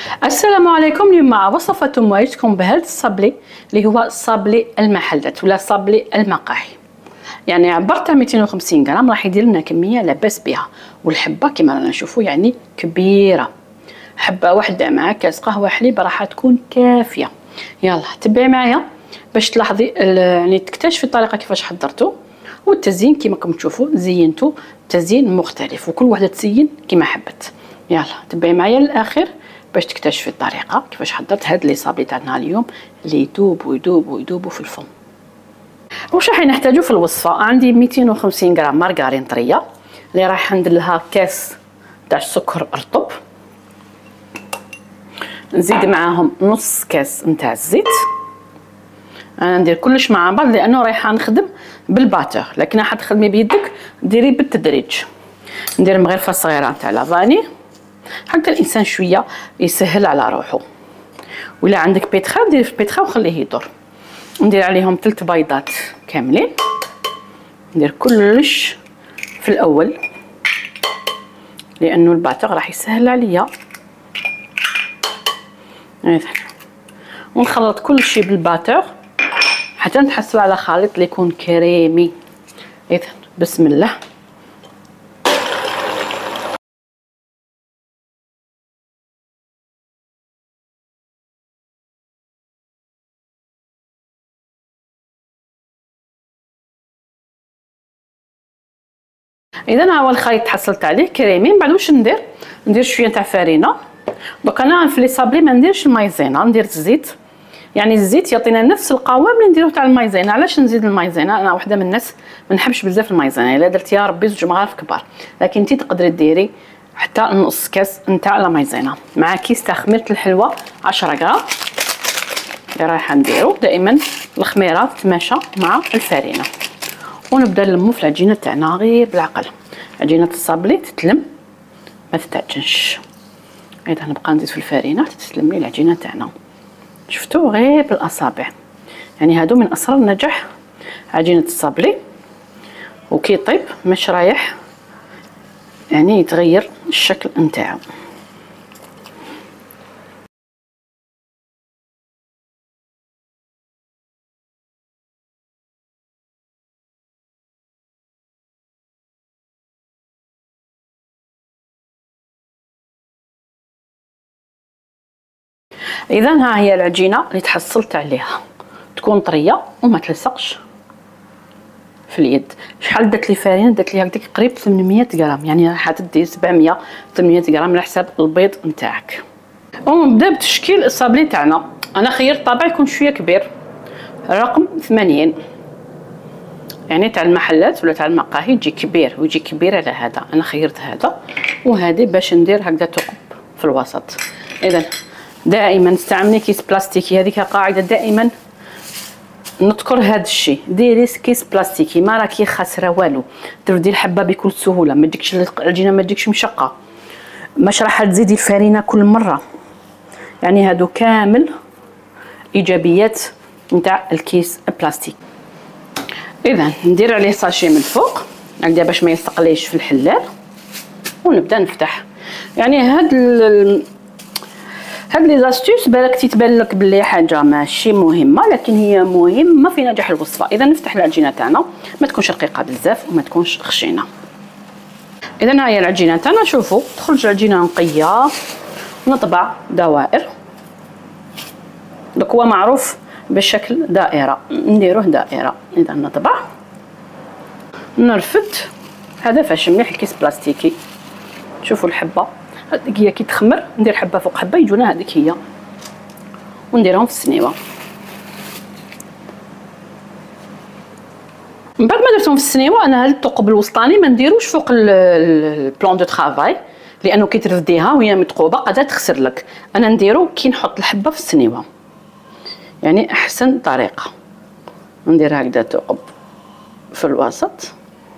السلام عليكم. اليوم مع وصفة موعدكم بهذا الصابلي اللي هو صابلي المحلات ولا صابلي المقاهي. يعني عبرت 250 غرام راح يدير لنا كميه لاباس بها، والحبه كما رانا نشوفوا يعني كبيره. حبه واحده مع كاس قهوه حليب راح تكون كافيه. يلا تبعي معايا باش تلاحظي يعني تكتشفي الطريقه كيفاش حضرته، والتزيين كما راكم تشوفوا زينته تزيين مختلف وكل وحده تزين كما حبت. يلا تبعي معايا للاخر باش تكتشفي الطريقه كيفاش حضرت هاد لي صابلي تاعنا اليوم اللي يذوب ويذوب ويذوب في الفم. واش راح نحتاجو في الوصفه؟ عندي 250 غرام مارغرين طريه اللي راح ندير لها كاس تاع السكر رطب، نزيد معاهم نص كاس نتاع الزيت. انا ندير كلش مع بعض لانه رايحه نخدم بالباتور، لكن راح تخدمي بيدك ديري بالتدريج. ندير مغرفه صغيره تاع لافاني حتى الانسان شويه يسهل على روحه، ولا عندك بيتخا ديري في البيتخا وخليه يدور. ندير عليهم 3 بيضات كاملين، ندير كلش في الاول لانه الباتور راح يسهل عليا. ونخلط كل شيء بالباتور حتى نحصلوا على خليط اللي يكون كريمي. اذا بسم الله. اذا ها هو الخليط حصلت عليه كريمي. من بعد واش ندير شويه تاع فرينه. دوك انا في لي صابلي ما نديرش المايزينا، ندير الزيت. يعني الزيت يعطينا نفس القوام اللي نديروه تاع المايزينا. علاش نزيد المايزينا؟ انا واحده من الناس ما نحبش بزاف المايزينا، الا درت يا ربي 2 مغارف كبار، لكن انت تقدري ديري حتى نص كاس نتاع لا مايزينا مع كيس تاع خميره الحلوه 10 غرام اللي رايحه نديرو. دائما الخميره تتماشى مع الفرينه. ونبدا نلمو في العجينه تاعنا غير بالعقل. عجينه الصابلي تتلم ما تتعجنش. اذا نبقى نزيد في الفرينه تتلم لي العجينه تاعنا. شفتوا غير بالاصابع. يعني هادو من اسرار نجاح عجينه الصابلي. وكي يطيب مش رايح يعني يتغير الشكل نتاعو. اذا ها هي العجينه اللي تحصلت عليها، تكون طريه وما تلصقش في اليد. شحال درت لي فرينه؟ درت لي هكذاك قريب 800 غرام، يعني راح تدي 700 800 غرام على حساب البيض نتاعك. ونبدا بتشكيل الصابلي تاعنا. انا خيرت طابع يكون شويه كبير، رقم 80 يعني تاع المحلات ولا تاع المقاهي يجي كبير ويجي كبير على هذا. انا خيرت هذا وهذه باش ندير هكذا ثقب في الوسط. اذا دائما استعملي كيس بلاستيكي، هذيك قاعده دائما نذكر هذا الشيء. ديري كيس بلاستيكي ما راكي خاسره والو، تردي الحبه بكل سهوله، ما تجيكش العجينه ما تجيكش مشقه، مش راح تزيدي الفرينه كل مره. يعني هادو كامل ايجابيات نتاع الكيس البلاستيك. اذا ندير عليه ساشي من الفوق هكذا باش ما يستقليش في الحلال، ونبدا نفتح. يعني هاد لي زاستيس بالك تتبان لك بلي حاجه ماشي مهمه، لكن هي مهمه في نجاح الوصفه. اذا نفتح العجينه تاعنا ما تكونش رقيقه بزاف وما تكونش خشينه. اذا ها هي العجينه تاعنا. شوفوا تخرج العجينه نقيه. نطبع دوائر. دوك هو معروف بالشكل دائره، نديروه دائره. اذا نطبع نرفد. هذا فاش مليح الكيس بلاستيكي. شوفوا الحبه هذيك هي كي تخمر ندير حبه فوق حبه يجونا هذيك هي، ونديرهم في السنيوه. من بعد ما درتهم في السنيوه انا هذا الثقب الوسطاني ما نديروش فوق البلان دو طرافاي، لانه كي ترفديها وهي متقوبه قادره تخسر لك. انا نديرو كي نحط الحبه في السنيوه، يعني احسن طريقه. ندير هكذا ثقب في الوسط.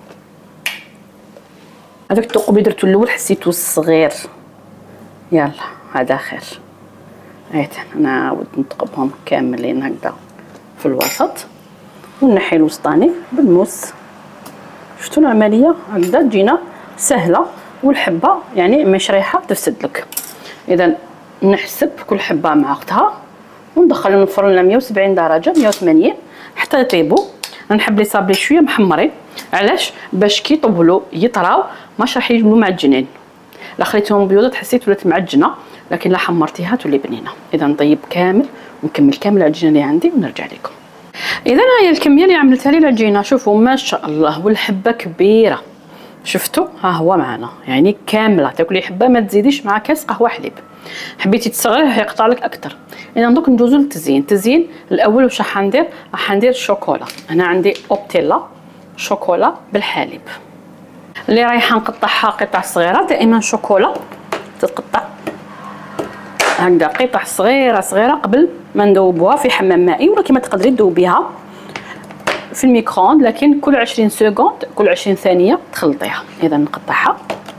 هذاك الثقب اللي درتو الاول حسيتو صغير، يلا هذا خير. اذا نعاود نثقبهم كاملين هكذا في الوسط ونحي الوسطاني بالموس. شفتوا العمليه هكذا تجينا سهله، والحبه يعني مش رايحه تفسد لك. اذا نحسب كل حبه مع اختها وندخلهم الفرن على 170 درجه 180 حتى يطيبوا. نحب لي صابلي شويه محمرين، علاش؟ باش كي يطولوا يطراو ماش راح يجبلوا معجنين. لا خليتهم بيوضه تحسيت ولات معجنه، لكن لا حمرتيها تولي بنينه. اذا نطيب كامل ونكمل كامل العجينه اللي عندي ونرجع لكم. اذا هي الكميه اللي عملتها لي العجينه، شوفوا ما شاء الله، والحبه كبيره، شفتوا؟ ها هو معنا يعني كامله، تاكلي حبه ما تزيديش مع كاس قهوه حليب. حبيتي تصغريه يقطع لك اكثر. اذا دوك ندوزو للتزيين. التزيين الاول واش راح ندير؟ راح ندير شوكولا. انا عندي اوبتيلا شوكولا بالحليب اللي رايحه نقطعها قطع صغيره. دائما شوكولا تتقطع هكذا قطع صغيره صغيره قبل ما ندوبوها في حمام مائي، ولا كما تقدري تذوبيها في الميكرووند، لكن كل 20 سكوند كل 20 ثانيه تخلطيها. اذا نقطعها،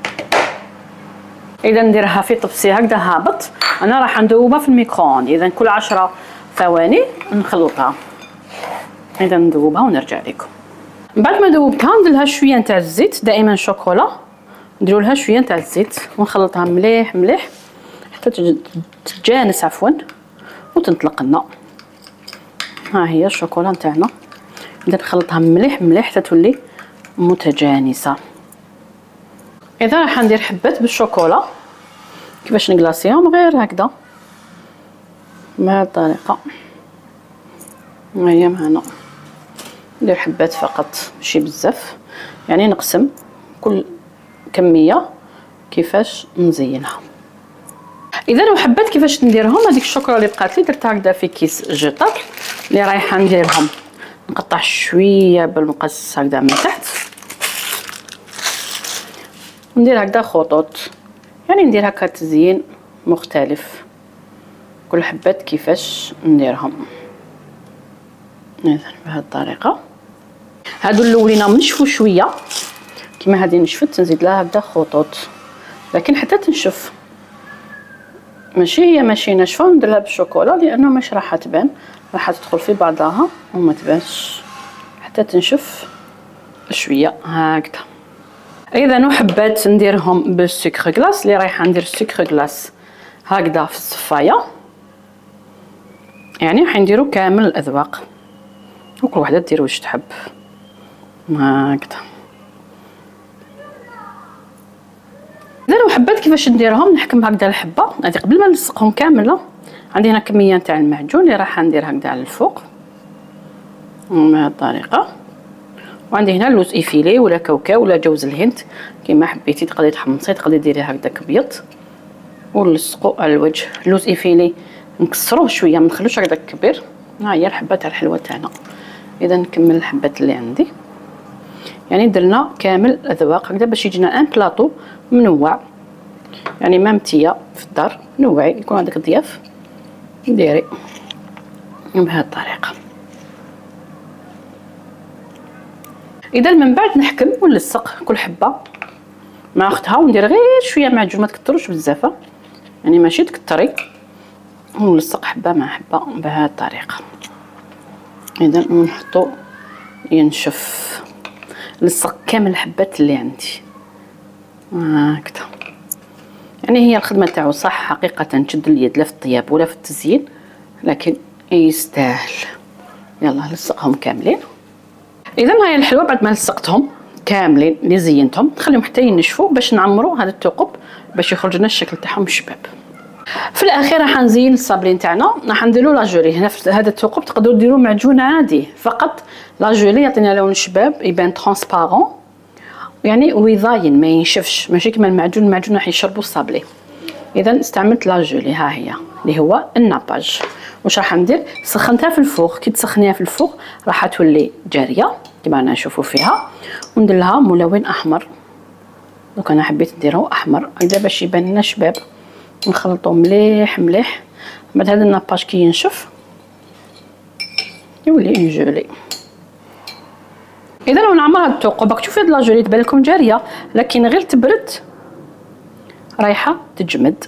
اذا نديرها في طبسي هكذا هابط. انا راح ندوبها في الميكرووند، اذا كل 10 ثواني نخلطها. اذا ندوبها ونرجع لكم. بعد ما ذوبتها ندير لها شويه نتاع الزيت، دائما شوكولا نديروا لها شويه نتاع الزيت ونخلطها مليح مليح حتى تتجانس عفوا وتنطلق لنا. ها هي الشوكولا نتاعنا، نبدا نخلطها مليح مليح حتى تولي متجانسه. اذا راح ندير حبات بالشوكولا كيفاش نكلاصيهم، غير هكذا بهذه الطريقه. هي معنا ندير حبات فقط ماشي بزاف، يعني نقسم كل كميه كيفاش نزينها. اذا وحبات كيفاش نديرهم، هذيك الشوكولا اللي بقات لي درتها هكذا في كيس جيتابل اللي رايحه نديرهم. نقطع شويه بالمقص هكذا من تحت وندير هكذا خطوط، يعني ندير هكا تزيين مختلف. كل حبات كيفاش نديرهم. اذا بهذه الطريقه. هادو الاولين نشفوا شويه كيما هذه نشفت، نزيد لها هكذا خطوط، لكن حتى تنشف ماشي ناشفه. ندير لها بالشوكولا لانه مش راح تبان، راح تدخل في بعضها وما تبانش حتى تنشف شويه هكذا. اذا وحبات نديرهم بالسكر كلاص اللي رايحه ندير السكر كلاص هكذا في الصفايه، يعني راح نديرو كامل الاذواق وكل وحده دير واش تحب هكذا. اذا وحبات كيفاش نديرهم، نحكم هكذا الحبه هذه قبل ما نلصقهم كامله. عندي هنا كميه نتاع المعجون اللي راح ندير هكذا على الفوق بهذه الطريقه، وعندي هنا اللوز ايفيلي ولا كاوكاو ولا جوز الهند كيما حبيتي، تقدري تحمصي تقدري ديري هكذاك ابيض ونلصقوا على الوجه. اللوز ايفيلي نكسروه شويه ما نخلوش هكذاك كبير. ها هي الحبه تاع الحلوه تاعنا. اذا نكمل الحبات اللي عندي، يعني درنا كامل الاذواق هكذا باش يجينا ان بلاطو منوع، يعني مامتيه في الدار نوعي يكون عندك ضياف ديري بهذه الطريقه. اذا من بعد نحكم ونلصق كل حبه مع اختها وندير غير شويه معجون، ما تكتروش بزاف يعني ماشي تكتري، ونلصق حبه مع حبه بهذه الطريقه. اذا نحطو ينشف، نلصق كامل الحبات اللي عندي هكذا. يعني هي الخدمه تاعو صح حقيقه تشد اليد لا في الطياب ولا في التزيين، لكن يستاهل. يلا نلصقهم كاملين. اذا هاي الحلوه بعد ما لصقتهم كاملين اللي زينتهم نخليهم حتى ينشفوا باش نعمروا هذا الثقب باش يخرج لنا الشكل تاعهم شباب. في الاخير راح نزين الصابلين تاعنا، راح نديروا لاجوري. هنا في هذا الثقب تقدروا ديروا معجون عادي، فقط لاجوري يعطينا لون شباب يبان ترونسبارون يعني ويضاين ما ينشفش، ماشي كما المعجون راح يشربوا الصابلي. اذا استعملت لاجولي ها هي اللي هو الناباج. واش راح ندير؟ سخنتها في الفوق، كي تسخنيها في الفوق راح تولي جاريه كما رانا نشوفوا فيها، وندير لها ملون احمر. دوك انا حبيت نديرو احمر هكذا باش يبان لنا شباب. نخلطو مليح مليح. بعد هذا الناباج كي ينشف يولي اون جولي. اذا لو نعمر هاد الثقب راك تشوفي هاد لاجولي تبان لكم جاريه، لكن غير تبرد رايحه تجمد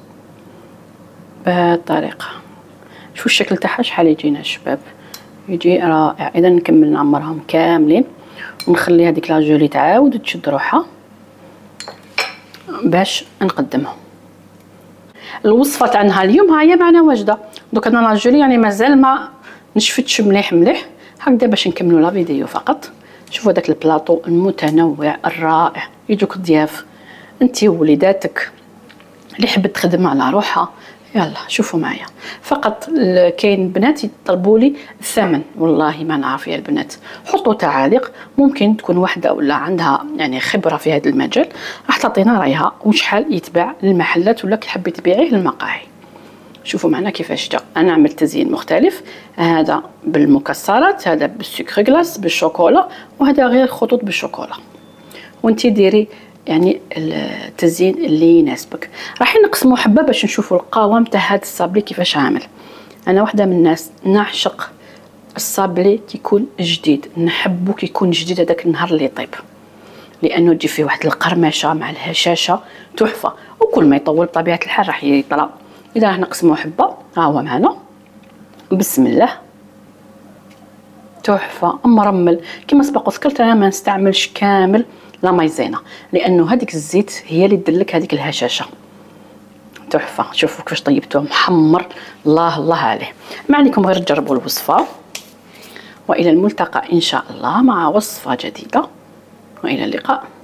بهذه الطريقه. شوفوا الشكل تاعها شحال يجينا شباب، يجي رائع. اذا نكمل نعمرهم كاملين ونخلي هذيك لاجولي تعاود تشد روحها باش نقدمهم. الوصفه تاعنا اليوم ها هي معنا واجده. دوك انا لاجولي يعني مازال ما نشفتش مليح هكذا باش نكملوا لا فيديو فقط. شوفوا داك البلاطو المتنوع الرائع، يجوك ضياف انت ووليداتك اللي حبت تخدم على روحها. يلا شوفوا معايا فقط. كاين بنات يطلبوا لي الثمن، والله ما نعرف يا البنات. حطوا تعاليق، ممكن تكون واحده ولا عندها يعني خبره في هذا المجال راح تعطينا رايها وشحال يتباع للمحلات ولا كي حبي تبيعيه للمقاهي. شوفوا معنا كيفاش جا. انا عملت تزيين مختلف، هذا بالمكسرات، هذا بالسكر غلاس بالشوكولا، وهذا غير خطوط بالشوكولا. وانتي ديري يعني التزيين اللي يناسبك. راح نقسموا حبه باش نشوفوا القوام تاع هذا الصابلي كيفاش عامل. انا واحده من الناس نعشق الصابلي كيكون جديد، نحبو كيكون جديد هذاك النهار اللي يطيب، لانه تجي فيه واحد القرمشه مع الهشاشه تحفه. وكل ما يطول بطبيعه الحال راح يطلع. اذا راح نقسموا حبه، ها هو معنا، بسم الله، تحفه مرمل. كما سبق وذكرت انا ما نستعملش كامل لا مايزينا، لانه هذيك الزيت هي اللي تدلك هذيك الهشاشه. تحفه. شوفوا كيفاش طيبتوه محمر، الله الله عليه. ما عليكم غير تجربوا الوصفه. والى الملتقى ان شاء الله مع وصفه جديده، والى اللقاء.